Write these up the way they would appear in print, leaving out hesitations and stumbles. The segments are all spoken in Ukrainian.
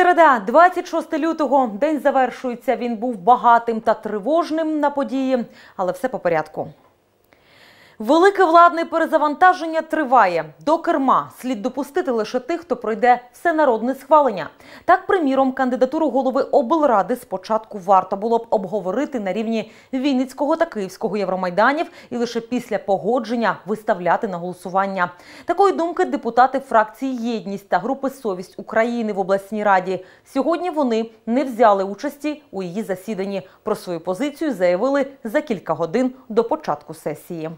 Середа, 26 лютого. День завершується. Він був багатим та тривожним на події, але все по порядку. Велике владне перезавантаження триває. До керма слід допустити лише тих, хто пройде всенародне схвалення. Так, приміром, кандидатуру голови облради спочатку варто було б обговорити на рівні Вінницького та Київського Євромайданів і лише після погодження виставляти на голосування. Такої думки депутати фракції «Єдність» та групи «Совість України» в обласній раді. Сьогодні вони не взяли участі у її засіданні. Про свою позицію заявили за кілька годин до початку сесії.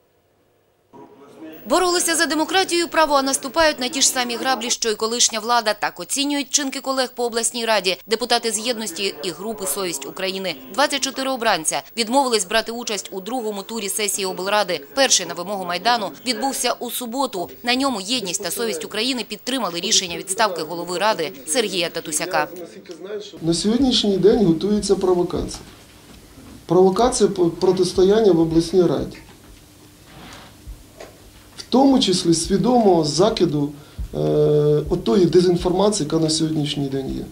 Боролися за демократію і право, а наступають на ті ж самі граблі, що й колишня влада. Так оцінюють вчинки колег по обласній раді. Депутати з «Єдності» і групи «Совість України». 24 обранця відмовились брати участь у другому турі сесії облради. Перший на вимогу Майдану відбувся у суботу. На ньому «Єдність» та «Совість України» підтримали рішення відставки голови ради Сергія Татусяка. На сьогоднішній день готується провокація. Провокація протистояння в обласній раді. В тому числі свідомого закиду отої дезінформації, яка на сьогоднішній день є.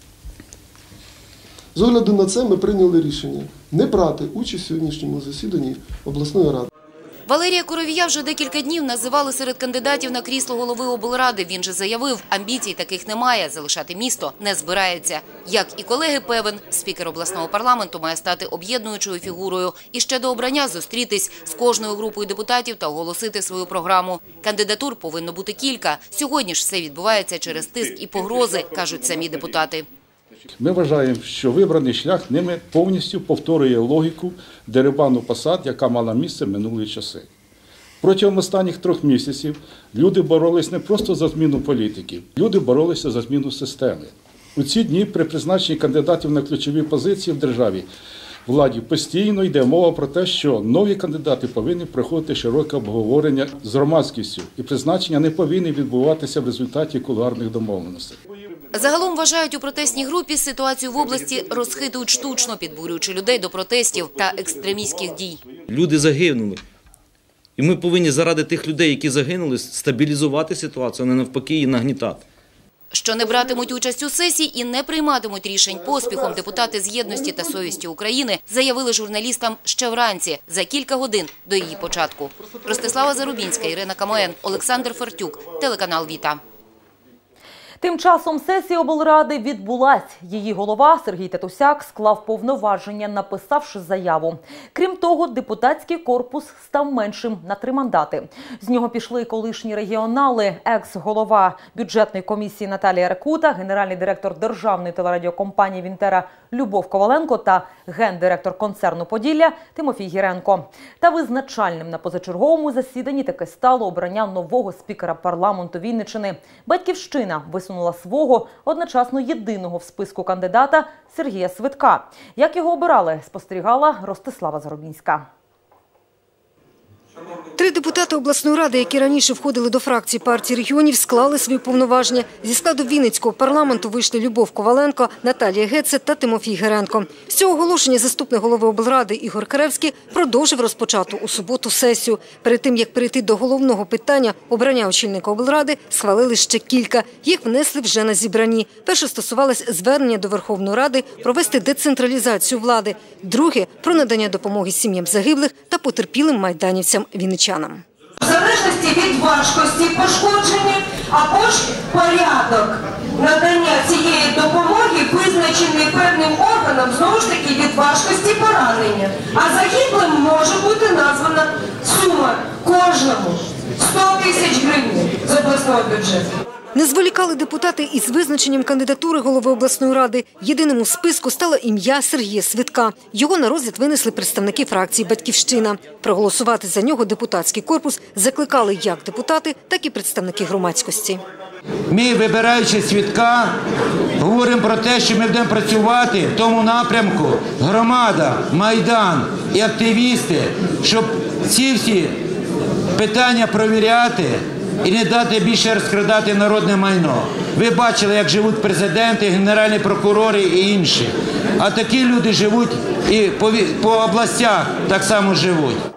З огляду на це ми прийняли рішення не брати участь в сьогоднішньому засіданні обласної ради. Валерія Коровія вже декілька днів називали серед кандидатів на крісло голови облради. Він же заявив, амбіцій таких немає, залишати місто не збирається. Як і колеги певен, спікер обласного парламенту має стати об'єднуючою фігурою і ще до обрання зустрітись з кожною групою депутатів та оголосити свою програму. Кандидатур повинно бути кілька. Сьогодні ж все відбувається через тиск і погрози, кажуть самі депутати. Ми вважаємо, що вибраний шлях ними повністю повторює логіку дерибану посад, яка мала місце в минулі часи. Протягом останніх 3 місяців люди боролись не просто за зміну політиків, люди боролися за зміну системи. У ці дні при призначенні кандидатів на ключові позиції в державі владі постійно йде мова про те, що нові кандидати повинні проходити широке обговорення з громадськістю, і призначення не повинні відбуватися в результаті кулуарних домовленостей. Загалом вважають у протестній групі ситуацію в області розхитують штучно, підбурюючи людей до протестів та екстремістських дій. Люди загинули. І ми повинні заради тих людей, які загинули, стабілізувати ситуацію, а не навпаки її нагнітати. Що не братимуть участь у сесії і не прийматимуть рішень поспіхом, депутати з «Єдності» та «Совісті України» заявили журналістам ще вранці, за кілька годин до її початку. Ростислава Зарубінська, Ірина Камоен, Олександр Фортюк, телеканал «Віта». Тим часом сесія облради відбулась. Її голова Сергій Татусяк склав повноваження, написавши заяву. Крім того, депутатський корпус став меншим на 3 мандати. З нього пішли колишні регіонали, екс-голова бюджетної комісії Наталія Рекута, генеральний директор державної телерадіокомпанії «Вінтера» Любов Коваленко та гендиректор концерну «Поділля» Тимофій Гіренко. Та визначальним на позачерговому засіданні таки стало обрання нового спікера парламенту Вінниччини. «Батьківщина» висунула свого, одночасно єдиного в списку кандидата Сергія Свитка. Як його обирали, спостерігала Ростислава Зарубінська. 3 депутати обласної ради, які раніше входили до фракції партії регіонів, склали свої повноваження. Зі складу Вінницького парламенту вийшли Любов Коваленко, Наталія Гецет та Тимофій Гіренко. З цього оголошення заступник голови облради Ігор Каревський продовжив розпочату у суботу сесію. Перед тим, як перейти до головного питання обрання очільника облради, схвалили ще кілька. Їх внесли вже на зібранні. Перше стосувалось звернення до Верховної Ради провести децентралізацію влади. Друге – про надання допомоги сім'ям загиблих та потерпілим майданівцям вінничанам. В залежності від важкості пошкодження або ж порядок надання цієї допомоги визначений певним органом, знову ж таки, від важкості поранення. А загиблим може бути названа сума кожному 100 тисяч гривень з обласного бюджету. Не зволікали депутати із визначенням кандидатури голови обласної ради. Єдиним у списку стало ім'я Сергія Свитка. Його на розгляд винесли представники фракції «Батьківщина». Проголосувати за нього депутатський корпус закликали як депутати, так і представники громадськості. Ми, вибираючи Свитка, говоримо про те, що ми будемо працювати в тому напрямку громада, Майдан і активісти, щоб ці всі питання провіряти і не дати більше розкрадати народне майно. Ви бачили, як живуть президенти, генеральні прокурори і інші. А такі люди живуть і по областях так само живуть.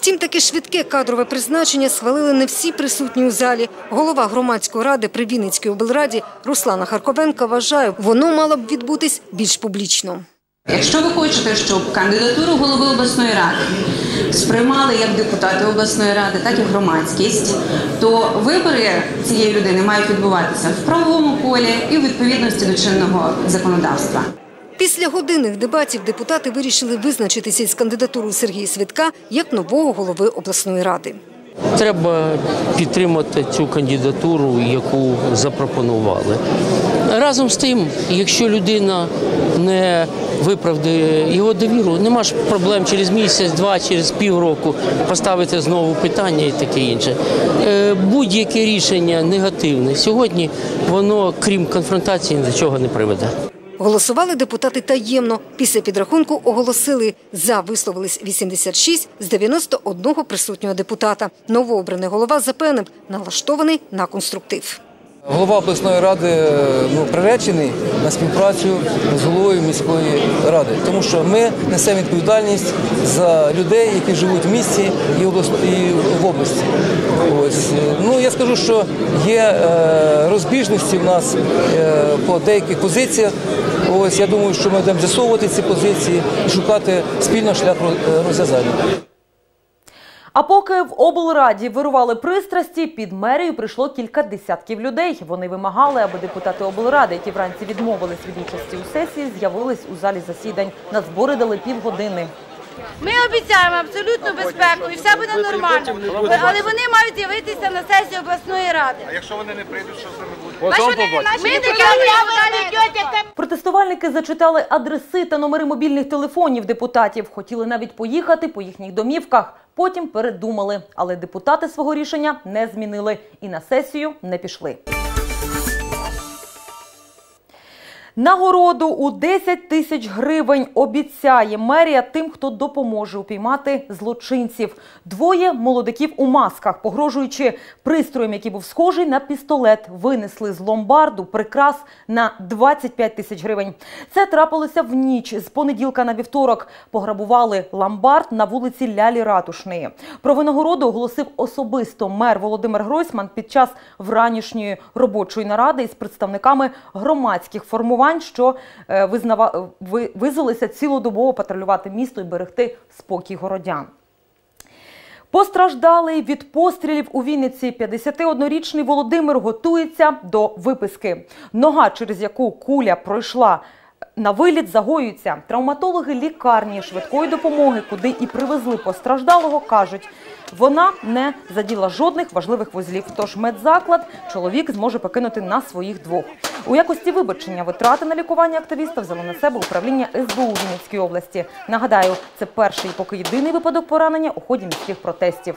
Втім, таке швидке кадрове призначення схвалили не всі присутні у залі. Голова громадської ради при Вінницькій облраді Руслана Харковенка вважає, воно мало б відбутись більш публічно. Якщо ви хочете, щоб кандидатуру голови обласної ради сприймали як депутати обласної ради, так і громадськість, то вибори цієї людини мають відбуватися в правовому полі і у відповідності до чинного законодавства. Після годинних дебатів депутати вирішили визначитися із кандидатурою Сергія Свитка як нового голови обласної ради. Треба підтримати цю кандидатуру, яку запропонували. Разом з тим, якщо людина не виправдає його довіру, нема ж проблем через місяць, два, через півроку поставити знову питання і таке інше. Будь-яке рішення негативне сьогодні, воно, крім конфронтації, ні до чого не приведе. Голосували депутати таємно. Після підрахунку оголосили «за» висловились 86 з 91 присутнього депутата. Новообраний голова запевнив, налаштований на конструктив. Голова обласної ради приречений на співпрацю з головою міської ради, тому що ми несемо відповідальність за людей, які живуть в місті і в області. Я скажу, що є розбіжності в нас по деяких позиціях. Я думаю, що ми будемо з'ясовувати ці позиції і шукати спільно шлях розв'язання. А поки в облраді вирували пристрасті, під мерію прийшло кілька десятків людей. Вони вимагали, аби депутати облради, які вранці відмовились від участі у сесії, з'явились у залі засідань. На збори дали півгодини. Ми обіцяємо абсолютну безпеку і все буде нормально. Але вони мають з'явитися на сесії обласної ради. А якщо вони не прийдуть, що з ними буде? Протестувальники зачитали адреси та номери мобільних телефонів депутатів. Хотіли навіть поїхати по їхніх домівках. Потім передумали. Але депутати свого рішення не змінили і на сесію не пішли. Нагороду у 10 тисяч гривень обіцяє мерія тим, хто допоможе упіймати злочинців. Двоє молодиків у масках, погрожуючи пристроєм, який був схожий на пістолет, винесли з ломбарду прикрас на 25 тисяч гривень. Це трапилося в ніч з понеділка на вівторок. Пограбували ломбард на вулиці Лялі Ратушної. Про винагороду оголосив особисто мер Володимир Гройсман під час вранішньої робочої наради із представниками громадських формувань, що визвалися цілодобово патрулювати місто і берегти спокій городян. Постраждалий від пострілів у Вінниці 51-річний Володимир готується до виписки. Нога, через яку куля пройшла на виліт, загоюється. Травматологи лікарні швидкої допомоги, куди і привезли постраждалого, кажуть, вона не заділа жодних важливих вузлів. Тож медзаклад чоловік зможе покинути на своїх двох. У якості вибачення витрати на лікування активіста взяло на себе управління СБУ Вінницької області. Нагадаю, це перший і поки єдиний випадок поранення у ході міських протестів.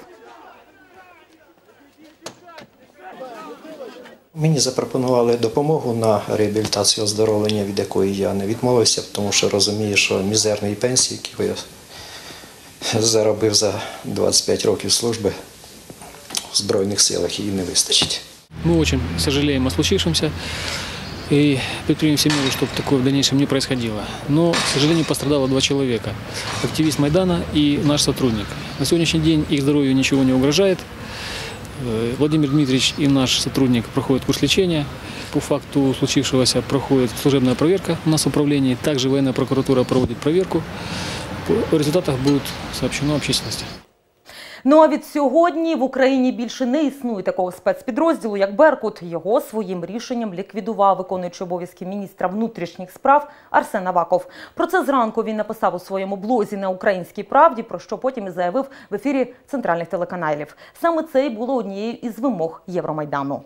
Мені запропонували допомогу на реабілітацію оздоровлення, від якої я не відмовився, тому що розумію, що мізерної пенсії, яку я заробив за 25 років служби в Збройних силах, її не вистачить. Мы очень сожалеем о случившемся и предпримем все меры, чтобы такое в дальнейшем не происходило. Но, к сожалению, пострадало 2 человека. Активист Майдана и наш сотрудник. На сегодняшний день их здоровью ничего не угрожает. Владимир Дмитриевич и наш сотрудник проходят курс лечения. По факту случившегося проходит служебная проверка у нас в управлении. Также военная прокуратура проводит проверку. О результатах будет сообщено общественности. Ну а від сьогодні в Україні більше не існує такого спецпідрозділу, як «Беркут». Його своїм рішенням ліквідував виконуючий обов'язки міністра внутрішніх справ Арсен Аваков. Про це зранку він написав у своєму блозі на «Українській правді», про що потім і заявив в ефірі центральних телеканалів. Саме це і було однією із вимог Євромайдану.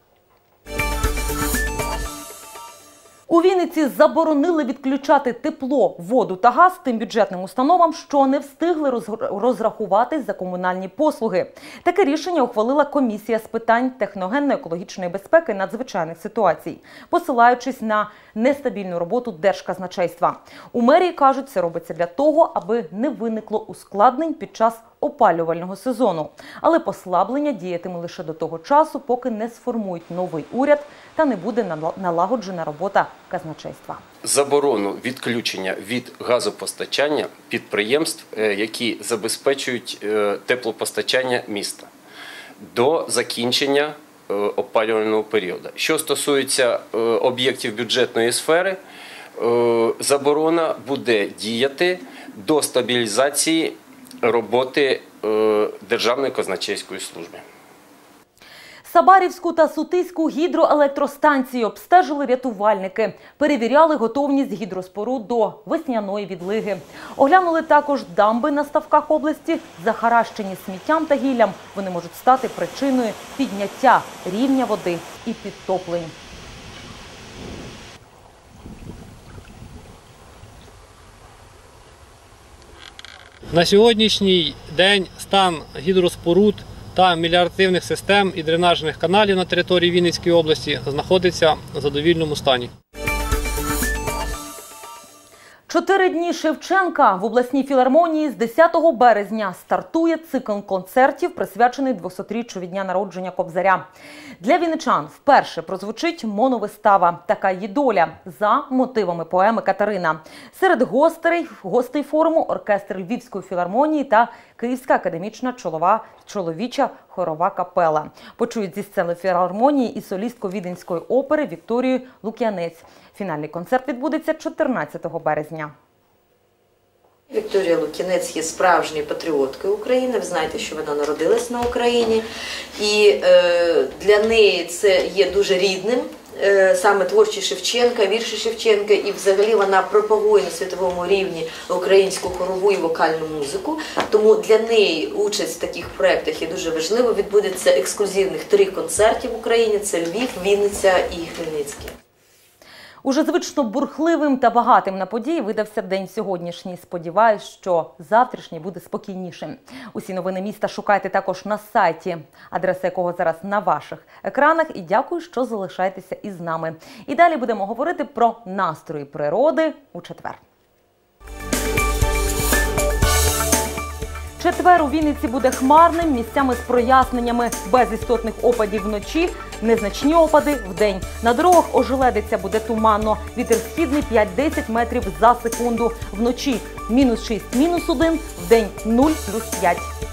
У Вінниці заборонили відключати тепло, воду та газ тим бюджетним установам, що не встигли розрахуватись за комунальні послуги. Таке рішення ухвалила комісія з питань техногенно-екологічної безпеки надзвичайних ситуацій, посилаючись на нестабільну роботу Держказначейства. У мерії кажуть, це робиться для того, аби не виникло ускладнень під час опалювального сезону. Але послаблення діятиме лише до того часу, поки не сформують новий уряд та не буде налагоджена робота казначейства. Заборону відключення від газопостачання підприємств, які забезпечують теплопостачання міста до закінчення опалювального періоду. Що стосується об'єктів бюджетної сфери, заборона буде діяти до стабілізації роботи Державної казначейської служби. Сабарівську та Сутиську гідроелектростанції обстежили рятувальники. Перевіряли готовність гідроспоруд до весняної відлиги. Оглянули також дамби на ставках області, захаращені сміттям та гіллям. Вони можуть стати причиною підняття рівня води і підтоплень. На сьогоднішній день стан гідроспоруд та меліоративних систем і дренажних каналів на території Вінницької області знаходиться в задовільному стані. 4 дні Шевченка в обласній філармонії з 10 березня стартує цикл концертів, присвячений 200-річчю від дня народження Кобзаря. Для вінничан вперше прозвучить моновистава «Така її доля» за мотивами поеми Катерина. Серед гостей форуму оркестр Львівської філармонії та Київська академічна чоловіча хорова капела. Почують зі сцени філармонії і солістку Віденської опери Вікторію Лук'янець. Фінальний концерт відбудеться 14 березня. Вікторія Лук'янець є справжньою патріоткою України. Ви знаєте, що вона народилась на Україні. І для неї це є дуже рідним. Саме творчі Шевченка, вірші Шевченка, і взагалі вона пропагує на світовому рівні українську хорову і вокальну музику. Тому для неї участь в таких проєктах є дуже важливо. Відбудеться ексклюзивних 3 концерти в Україні – це Львів, Вінниця і Хмельницький. Уже звично бурхливим та багатим на події видався день сьогоднішній. Сподіваюсь, що завтрашній буде спокійнішим. Усі новини міста шукайте також на сайті, адреса якого зараз на ваших екранах. І дякую, що залишаєтеся із нами. І далі будемо говорити про настрої природи у четвер. Четвер у Вінниці буде хмарним, місцями з проясненнями, без істотних опадів вночі, незначні опади вдень. На дорогах ожеледиться, буде туманно. Вітер східний 5-10 метрів за секунду. Вночі -6, -1, вдень 0 + 5.